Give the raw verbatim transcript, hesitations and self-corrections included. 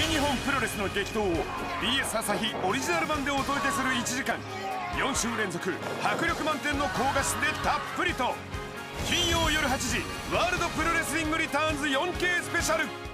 日本プロレスの激闘を ビーエス 朝日オリジナル版でお届けするいちじかん、よん週連続迫力満点の高画質でたっぷりと。金曜夜はちじ、ワールドプロレスリングリターンズ よんケー スペシャル。